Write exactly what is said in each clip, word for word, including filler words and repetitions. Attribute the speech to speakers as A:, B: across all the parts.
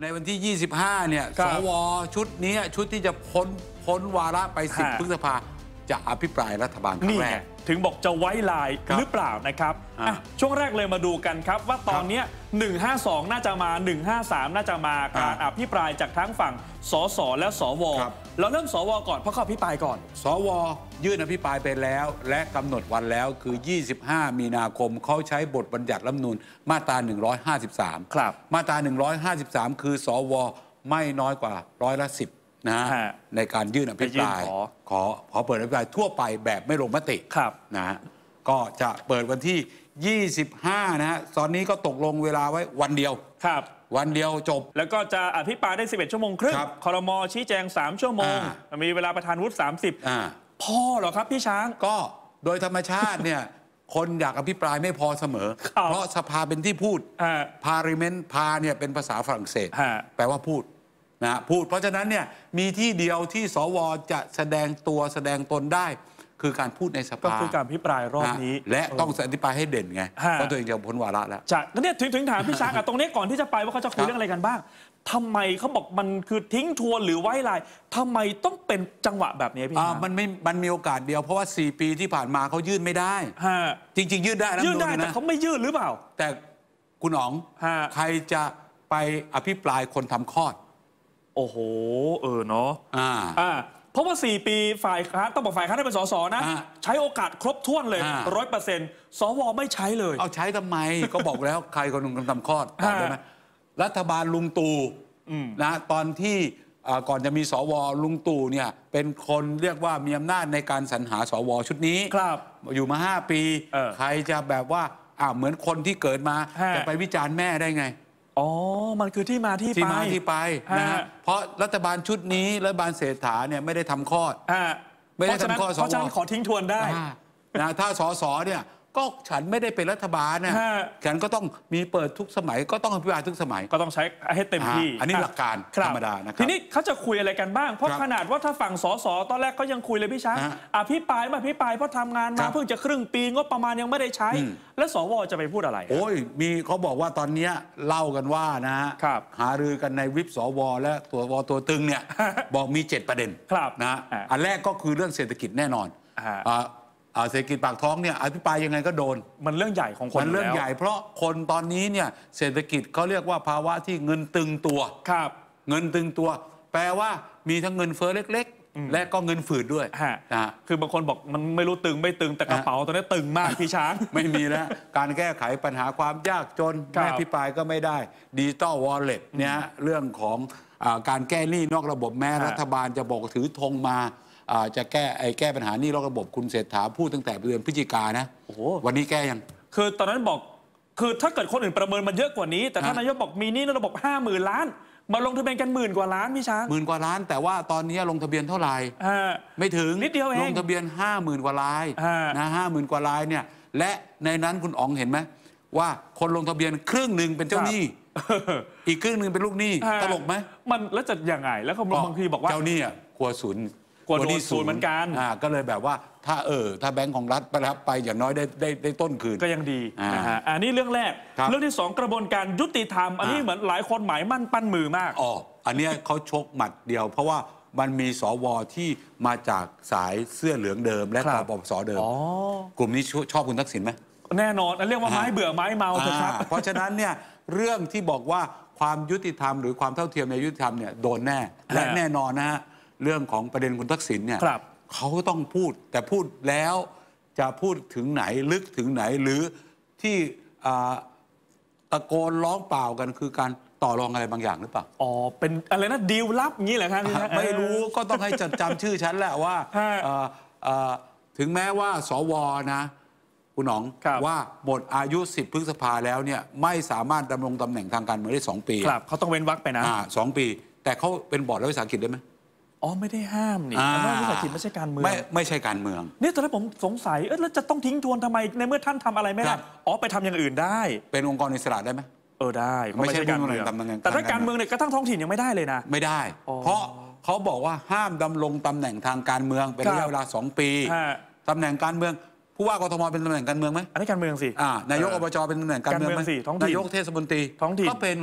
A: ในวันที่ยี่สิบห้าเนี่ยสวชุดนี้ชุดที่จะพ้นพ้นวาระไปสิบพฤษภาจะอภิปรายรัฐบาลครั้งแรก
B: ถึงบอกจะไว้ลายหรือเปล่านะครับช่วงแรกเลยมาดูกันครับว่าตอนนี้หนึ่งห้าสองน่าจะมาหนึ่งห้าสามน่าจะมาการอภิปรายจากทั้งฝั่งสสและสวเราเริ่มสวก่อนเพราะเขาอภิปรายก่อน
A: สวยื่นอภิปรายไปแล้วและกำหนดวันแล้วคือยี่สิบห้ามีนาคมเขาใช้บทบัญญัติรัฐธรรมนูญมาตราหนึ่งร้อยห้าสิบสาม
B: ครับ
A: มาตราหนึ่งร้อยห้าสิบสามคือสวไม่น้อยกว่าร้อยละสิบนะในการยื่นอภิปรายขอขอเปิดอภิปรายทั่วไปแบบไม่ลงมตินะฮะก็จะเปิดวันที่ยี่สิบห้านะฮะตอนนี้ก็ตกลงเวลาไว้วันเดียว
B: ครับ
A: วันเดียวจบ
B: แล้วก็จะอภิปรายได้สิบเอ็ดชั่วโมงครึ่งครม.ชี้แจงสามชั่วโมงมีเวลาประธานวุฒิสามสิบพอเหรอครับพี่ช้าง
A: ก็โดยธรรมชาติเนี่ยคนอยากอภิปรายไม่พอเสมอเพราะสภาเป็นที่พูด Parliament พาเนี่ยเป็นภาษาฝรั่งเศสแปลว่าพูดนะพูดเพราะฉะนั้นเนี่ยมีที่เดียวที่สวจะแสดงตัวแสดงตนได้คือการพูดในสภา
B: ก็คือการอภิปรายรอบนี้
A: และต้องอภิปรายให้เด่นไงเพราะตัวเองจะพ้นวาระแล้ว
B: ใช่แล้วเนี่ยถึงถึงถามพี่ช้างตรงนี้ก่อนที่จะไปว่าเขาจะคุยเรื่องอะไรกันบ้างทำไมเขาบอกมันคือทิ้งทวนหรือไว้ลายทำไมต้องเป็นจังหวะแบบนี้พี่ช้าง
A: มันไม่มันมีโอกาสเดียวเพราะว่าสี่ปีที่ผ่านมาเขายื่นไม่ได้จริงๆยื่นได้
B: ยื่นได้แต่เขาไม่ยื่นหรือเปล่า
A: แต่คุณอ๋องใครจะไปอภิปรายคนทำคลอด
B: โอ้โหเออเนาะอ่าอ่าเพราะว่าสี่ปีฝ่ายค้านต้องบอกฝ่ายค้านได้เป็นสสนะใช้โอกาสครบถ้วนเลยร้อยเปอร์เซ็นต์สวไม่ใช้เลย
A: เอาใช้ทำไมก็บอกแล้วใครคนหนึ่งทำคลอดตอบได้ไหมรัฐบาลลุงตู่นะตอนที่ก่อนจะมีสวลุงตู่เนี่ยเป็นคนเรียกว่ามีอำนาจในการสรรหาสวชุดนี้
B: ครับ
A: อยู่มาห้าปีใครจะแบบว่าอ่าเหมือนคนที่เกิดมาจะไปวิจารณ์แม่ได้ไง
B: อ๋อมันคือที่มาที่ไป
A: ที่มาที่ไปนะฮะเพราะรัฐบาลชุดนี้รัฐบาลเศรษฐาเนี่ยไม่ได้ทำคลอด
B: ไม่ได้ทำคลอดเพราะฉะนั้นขอทิ้งทวนได้
A: นะถ้าสสเนี่ยก็ฉันไม่ได้เป็นรัฐบาลนะฉันก็ต้องมีเปิดทุกสมัยก็ต้องอภิปรายทุกสมัย
B: ก็ต้องใช้ให้เต็มที่
A: อันนี้หลักการธรรมดานะครับ
B: ทีนี้เขาจะคุยอะไรกันบ้างเพราะขนาดว่าถ้าฝั่งสสตอนแรกก็ยังคุยเลยพี่ช้างอภิปรายมาอภิปรายเพราะทำงานมาเพิ่งจะครึ่งปีงบประมาณยังไม่ได้ใช้แล้วสวจะไปพูดอะไร
A: โอ้ยมีเขาบอกว่าตอนนี้เล่ากันว่านะฮะหารือกันในวิปสวและตัววตัวตึงเนี่ยบอกมีเจ็ดประเด็นนะอันแรกก็คือเรื่องเศรษฐกิจแน่นอนเศรษฐกิจปากท้องเนี่ยอภิปรายยังไงก็โดน
B: มันเรื่องใหญ่ของคน
A: มันเรื่องใหญ่เพราะคนตอนนี้เนี่ยเศรษฐกิจเขาเรียกว่าภาวะที่เงินตึงตัว
B: ครับ
A: เงินตึงตัวแปลว่ามีทั้งเงินเฟ้อเล็กๆและก็เงินฝืดด้วย
B: นะคือบางคนบอกมันไม่รู้ตึงไม่ตึงแต่กระเป๋าตอนนี้ตึงมากพี่ช้าง
A: ไม่มีแล้วการแก้ไขปัญหาความยากจนแม่อภิปรายก็ไม่ได้ดิจิตอลวอลเล็ตเนี่ยเรื่องของการแก้หนี้นอกระบบแม้รัฐบาลจะบอกถือธงมาจะแก้ไอ้แก้ปัญหานี่นอกระบบคุณเศรษฐาพูดตั้งแต่เดือนพฤศจิกายนนะวันนี้แก้ยัง
B: คือตอนนั้นบอกคือถ้าเกิดคนอื่นประเมินมันเยอะกว่านี้แต่ท่านนายกบอกมีนี่นอกระบบห้าหมื่นล้านมาลงทะเบียนกันหมื่นกว่าล้านพี่ช้าง
A: หมื่นกว่าล้านแต่ว่าตอนนี้ลงทะเบียนเท่าไหร่ไม่ถึง
B: นิดเดียวเอง
A: ลงทะเบียนห้าหมื่นกว่ารายนะห้าหมื่นกว่ารายเนี่ยและในนั้นคุณอ๋องเห็นไหมว่าคนลงทะเบียนครึ่งหนึ่งเป็นเจ้าหนี้อีกครึ่งหนึ่งเป็นลูกหนี้ตลกไหม
B: มันแล้วจะยังไงแล้วเขาบางทีบอกว่า
A: เจ้าหนี้อ่ะกลัวศูนย์
B: กลัวโดนศูนย์เหมือนกัน
A: อ่าก็เลยแบบว่าถ้าเออถ้าแบงก์ของรัฐไปรับไปอย่างน้อยได้ได้ได้ต้นคืน
B: ก็ยังดีนะฮะอันนี้เรื่องแรกเรื่องที่สองกระบวนการยุติธรรมอันนี้เหมือนหลายคนหมายมั่นปั้นมือมาก
A: อ๋ออันนี้เขาชกหมัดเดียวเพราะว่ามันมีสวที่มาจากสายเสื้อเหลืองเดิมและกปปสเดิมกลุ่มนี้ชอบคุณทักษิณไหม
B: แน่นอนเรียกว่าไม้เบื่อไม้เมาเถอะครับ
A: เพราะฉะนั้นเนี่ยเรื่องที่บอกว่าความยุติธรรมหรือความเท่าเทียมในยุติธรรมเนี่ยโดนแน่และแน่นอนนะฮะเรื่องของประเด็นคุณทักษิณเนี่ยเขาต้องพูดแต่พูดแล้วจะพูดถึงไหนลึกถึงไหนหรือที่ตะโกนร้องเปล่ากันคือการต่อรองอะไรบางอย่างหรือเปล่า
B: อ๋อเป็นอะไรนะดีลลับงี้เหรอครับ
A: ไม่รู้ก็ต้องให้จดจำชื่อฉันแหละว่าถึงแม้ว่าสวนะคุณหนองว่าหมดอายุสิบพฤษภาแล้วเนี่ยไม่สามารถดำรงตำแหน่งทางการเมืองได้สองปี
B: ครับเขาต้องเว้นวรรคไปนะ
A: สองปีแต่เขาเป็นบอร์ดรัฐวิสาหกิจได้ไหม
B: อ๋อไม่ได้ห้ามนี่เพราะว่าวิสาหกิจไม่ใช่การเมือง
A: ไม่ไม่ใช่การเมือง
B: นี่ตอนแรกผมสงสัยเออแล้วจะต้องทิ้งทวนทำไมในเมื่อท่านทำอะไรไม่ได้อ๋อไปทำอย่างอื่นได้
A: เป็นองค์กรอิสระได้ไหม
B: เออได้
A: ไม่ใช่การเมือง
B: แต่ถ้าการเมืองเนี่ยกระทั่งท้องถิ่นยังไม่ได้เลยนะ
A: ไม่ได้เพราะเขาบอกว่าห้ามดำรงตำแหน่งทางการเมืองเป็นระยะเวลาสองปีตำแหน่งการเมืองผู้ว่ากทมเป็นตำแหน่งการเมืองไหม
B: อันนี้การเมืองสิ
A: นายกอบจเป็นตำแหน่งการเมืองไหมนายกเทศมนตรี
B: ท้องถิ่น
A: ก็เป็น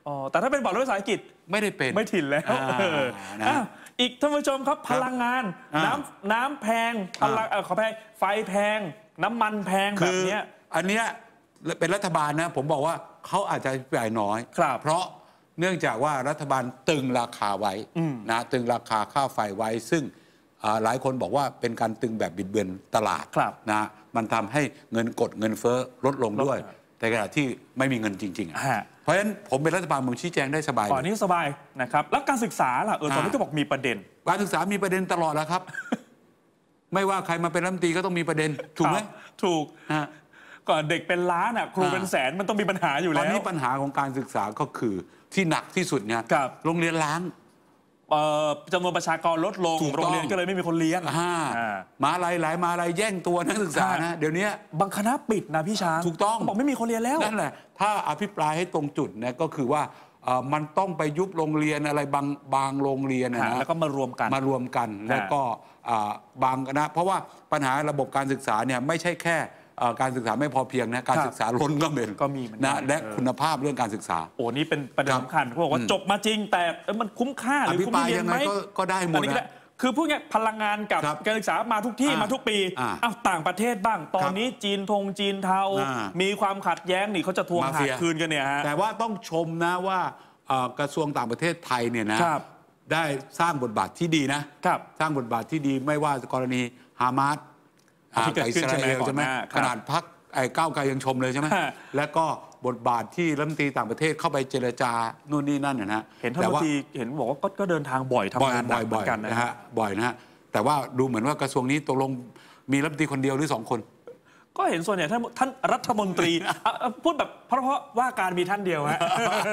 B: อ๋อแต่ถ้าเป็นบอร์ดรัฐวิสาหกิจ
A: ไม่ได้เป็น
B: ไม่ถิ่นแล้วอีกท่านผู้ชมครับพลังงานน้ำน้ำแพงพลังขอแพงไฟแพงน้ำมันแพงแบบนี้
A: อันเนี้ยเป็นรัฐบาลนะผมบอกว่าเขาอาจจะจ่ายน้อยเพราะเนื่องจากว่ารัฐบาลตึงราคาไว้นะตึงราคาค่าไฟไว้ซึ่งหลายคนบอกว่าเป็นการตึงแบบบิดเบือนตลาดนะมันทำให้เงินกดเงินเฟ้อลดลงด้วยแต่ขณะที่ไม่มีเงินจริงๆเพราะฉะนั้นผมเป็นรัฐบาลผมชี้แจงได้สบาย
B: ตอนนี้สบายนะครับแล้วการศึกษาล่ะเออตอนนี้ก็บอกมีประเด็น
A: การศึกษามีประเด็นตลอดแล้วครับไม่ว่าใครมาเป็นรัฐมนตรีก็ต้องมีประเด็นถูกไหม
B: ถูกก่อนเด็กเป็นล้านอ่ะครูเป็นแสนมันต้องมีปัญหาอยู่แล้ว
A: ตอนนี้ปัญหาของการศึกษาก็คือที่หนักที่สุดเนี่ยโรงเรียนล้าง
B: จำนวนประชากรลดลงโรงเรียนก็เลยไม่มีคนเลี้ยง
A: มาอะไรหลายมาอะไรแย่งตัวนักศึกษานะเดี๋ยวนี้
B: บางคณะปิดนะพี่ช้าง
A: ถูกต้อง
B: บอกไม่มีคนเรียนแล้ว
A: นั่นแหละถ้าอภิปรายให้ตรงจุดนะก็คือว่ามันต้องไปยุบโรงเรียนอะไรบางบางโรงเรียนนะ
B: แล้วก็มารวมกัน
A: มารวมกันแล้วก็บางคณะเพราะว่าปัญหาระบบการศึกษาเนี่ยไม่ใช่แค่การศึกษาไม่พอเพียงนะการศึกษาล้นก็เป็น
B: ก็มี
A: นะและคุณภาพเรื่องการศึกษา
B: โอ้นี่เป็นประเด็นสำคัญเขาบอกว่าจบมาจริงแต่มันคุ้มค่าหรือคุ้มเรียนไหม
A: ก็ได้หมดนะ
B: คือพูดง่ายพลังงานกับการศึกษามาทุกที่มาทุกปีอ้าวต่างประเทศบ้างตอนนี้จีนทงจีนเทามีความขัดแย้งนี่เขาจะทวงหาคืนกันเนี่ยฮะ
A: แต่ว่าต้องชมนะว่ากระทรวงต่างประเทศไทยเนี่ยนะได้สร้างบทบาทที่ดีนะสร้างบทบาทที่ดีไม่ว่ากรณีฮามาสกับอิสราเอลใช่ไหมขนาดพรรคไอ้ก้าวไกลยังชมเลยใช่ไหมแล้วก็บทบาทที่รัฐมนตรีต่างประเทศเข้าไปเจรจานู่นนี่นั่นนะ
B: เห็นท่านรัฐมนตรีเห็นบอกว่าก็เดินทางบ่อยทำงานหนักเหมือนกัน
A: นะฮะบ่อยนะฮะแต่ว่าดูเหมือนว่ากระทรวงนี้ตกลงมีรัฐมนตรีคนเดียวหรือสองคน
B: ก็เห็นส่วนใหญ่ท่านท่านรัฐมนตรีพูดแบบเพราะเพราะว่าการมีท่านเดียวฮะ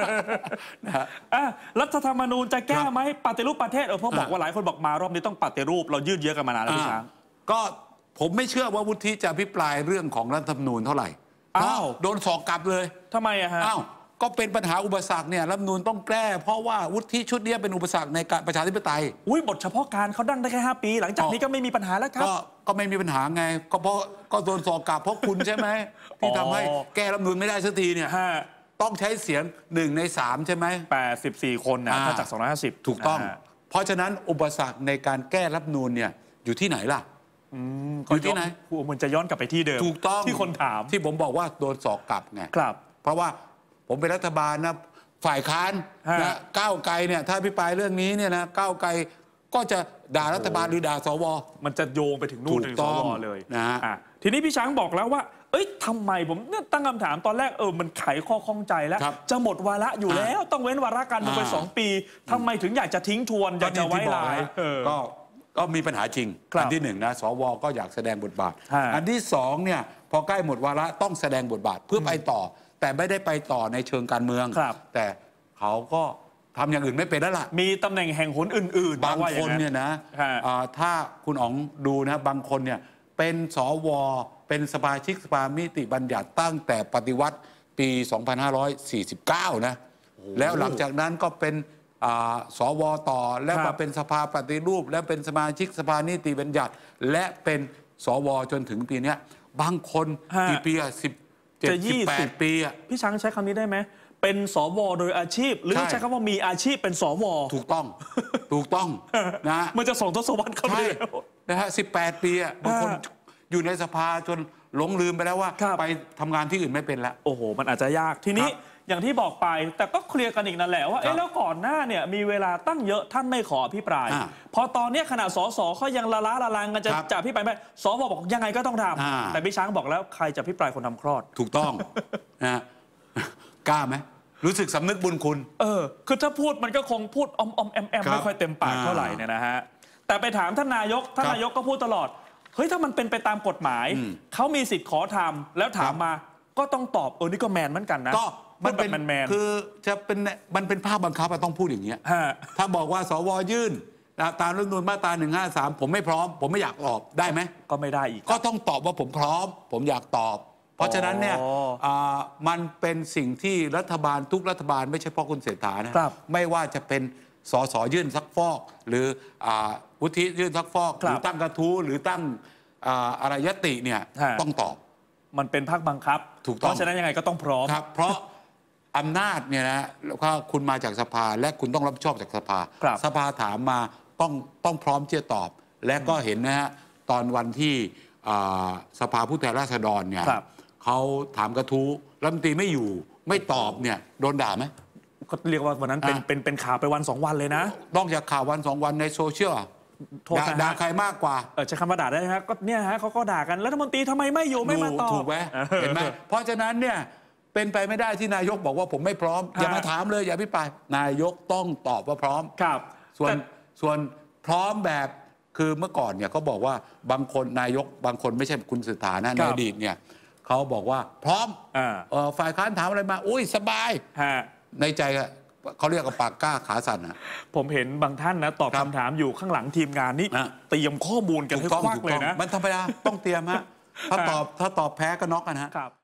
B: รัฐธรรมนูญจะแก้ไหมปฏิรูปประเทศเออเพราะบอกว่าหลายคนบอกมารอบนี้ต้องปฏิรูปเรายืดเยื้อกันมานานแล้วพี่ช้าง
A: ก็ผมไม่เชื่อว่าวุฒิจะอภิปรายเรื่องของรัฐธรรมนูญเท่าไหร่อ้าวโดนสอกกลับเลย
B: ทำไมอะฮะ
A: อ้าวก็เป็นปัญหาอุปสรรคเนี่ยรัฐธรรมนูญต้องแก้เพราะว่าวุฒิชุดนี้เป็นอุปสรรคในการประชาธิปไตย
B: อุ้ยบทเฉพาะการเขาดั้งได้แค่ห้าปีหลังจากนี้ก็ไม่มีปัญหาแล้วครับ
A: ก็ก็ไม่มีปัญหาไงก็เพราะก็โดนสอกกลับเพราะคุณใช่ไหมที่ทำให้แก้รัฐธรรมนูญไม่ได้สักทีเนี่ยต้องใช้เสียงหนึ่งในสามใช่ไหม
B: แปดสิบสี่คนนะถ้าจากสองร้อยห้าสิบ
A: ถูกต้องเพราะฉะนั้นอุปสรรคในการแก้รัฐธรรมนูญเนี่ยอยู่ที่ไหนล่ะ
B: อยู่ที่ไหนมันจะย้อนกลับไปที่เดิม
A: ถูกต้อง
B: ที่คนถาม
A: ที่ผมบอกว่าโดนสอกกลับไง
B: ครับ
A: เพราะว่าผมเป็นรัฐบาลนะฝ่ายค้านนะก้าวไกลเนี่ยถ้าพิปรายเรื่องนี้เนี่ยนะก้าวไกลก็จะด่ารัฐบาลหรือด่าสว
B: มันจะโยงไปถึงนู่นถึงสวเลยนะทีนี้พี่ช้างบอกแล้วว่าเอ้ยทำไมผมเนี่ยตั้งคำถามตอนแรกเออมันไขข้อข้องใจแล้วจะหมดวาระอยู่แล้วต้องเว้นวาระการเมืองไปสองปีทำไมถึงอยากจะทิ้งทวนอยากจะไว้ลาย
A: ก็ก็มีปัญหาจริงอันที่หนึ่งนะสวก็อยากแสดงบทบาทอันที่สองเนี่ยพอใกล้หมดวาระต้องแสดงบทบาทเพื่อไปต่อแต่ไม่ได้ไปต่อในเชิงการเมืองแต่เขาก็ทำอย่างอื่นไม่เป็นแล้วล่ะ
B: มีตำแหน่งแห่งหนอื่น
A: ๆบางคนเนี่ยนะถ้าคุณอ๋องดูนะบางคนเนี่ยเป็นสวเป็นสมาชิกสภานิติบัญญัติตั้งแต่ปฏิวัติปี สองพันห้าร้อยสี่สิบเก้า นะแล้วหลังจากนั้นก็เป็นสวต่อแล้วมาเป็นสภาปฏิรูปแล้วเป็นสมาชิกสภานิติบัญญัติและเป็นสวจนถึงปีนี้บางคนกี่ปีอะสิบเจ็ดสิบแปดปีอะ
B: พี่ช้างใช้คำนี้ได้ไหมเป็นสวโดยอาชีพหรือใช้คำว่ามีอาชีพเป็นสว
A: ถูกต้องถูกต้องนะ
B: มันจะส่งทศวรรษเข้าไป
A: นะฮะสิบแปดปีอะบางคนอยู่ในสภาจนหลงลืมไปแล้วว่าไปทำงานที่อื่นไม่เป็นแล้ว
B: โอ้โหมันอาจจะยากทีนี้อย่างที่บอกไปแต่ก็เคลียร์กันอีกนั่นแหละว่าเอ๊ะแล้วก่อนหน้าเนี่ยมีเวลาตั้งเยอะท่านไม่ขออภิปรายพอตอนนี้ขณะสสเขายังละล้าละลังกันจะจะอภิปรายไหมสวบอกยังไงก็ต้องทำแต่พี่ช้างบอกแล้วใครจะอภิปรายคนทำคลอด
A: ถูกต้องนะกล้าไหมรู้สึกสำนึกบุญคุณ
B: เออคือถ้าพูดมันก็คงพูดอมอมแอมแอมไม่ค่อยเต็มปากเท่าไหร่เนี่ยนะฮะแต่ไปถามท่านนายกท่านนายกก็พูดตลอดเฮ้ยถ้ามันเป็นไปตามกฎหมายเขามีสิทธิ์ขอทำแล้วถามมาก็ต้องตอบเออนี่ก็แมนเหมือนกันนะ
A: ก็มันเป็นแมนคือจะเป็นมันเป็นภาพบังคับต้องพูดอย่างเงี้ยถ้าบอกว่าสวยื่นตามรัฐธรรมนูญมาตราหนึ่งห้าสามผมไม่พร้อมผมไม่อยากตอบได้ไหม
B: ก็ไม่ได้อีก
A: ก็ต้องตอบว่าผมพร้อมผมอยากตอบเพราะฉะนั้นเนี่ยมันเป็นสิ่งที่รัฐบาลทุกรัฐบาลไม่ใช่เพราะคุณเศรษฐานะไม่ว่าจะเป็นสสยื่นซักฟอกหรือวุฒิยื่นซักฟอกหรือตั้งกระทู้หรือตั้งอะไรยติเนี่ยต้องตอบ
B: มันเป็นภาคบังคับ
A: ถูกต้อง
B: เพราะฉะนั้นยังไงก็ต้องพร้อม
A: ครับเพราะอำนาจเนี่ยนะแล้วก็คุณมาจากสภาและคุณต้องรับผิดชอบจากสภาสภาถามมาต้องต้องพร้อมที่จะตอบและก็เห็นนะฮะตอนวันที่สภาผู้แทนราษฎรเนี่ยเขาถามกระทู้รัฐมนตรีไม่อยู่ไม่ตอบเนี่ยโดนด่าไหม
B: ก็เรียกว่าวันนั้นเป็นเป็นเป็นข่าวไปวันสองวันเลยนะ
A: นอกจากข่าววันสองวันในโซเชียลด่าใครมากกว่า
B: เออใช้คำว่าด่าได้ไหมครับก็เนี่ยฮะเขาก็ด่ากันรัฐมนตรีทำไมไม่อยู่ไม่มาตอบ
A: ถูกไหมเห็นไหมเพราะฉะนั้นเนี่ยเป็นไปไม่ได้ที่นายกบอกว่าผมไม่พร้อมอย่ามาถามเลยอย่าพิปรายนายกต้องตอบว่าพร้อม
B: ครับ
A: ส่วนส่วนพร้อมแบบคือเมื่อก่อนเนี่ยเขาบอกว่าบางคนนายกบางคนไม่ใช่คุณเศรษฐานะในอดีตเนี่ยเขาบอกว่าพร้อมฝ่ายค้านถามอะไรมาอุ้ยสบายในใจเขาเรียกว่าปากกล้าขาสั่นนะ
B: ผมเห็นบางท่านนะตอบคำถามอยู่ข้างหลังทีมงานนี่เตรียมข้อมูลกันให้ควักเลยนะ
A: มันธรรมดาต้องเตรียมฮะถ้าตอบถ้าตอบแพ้ก็น็อกกันฮะ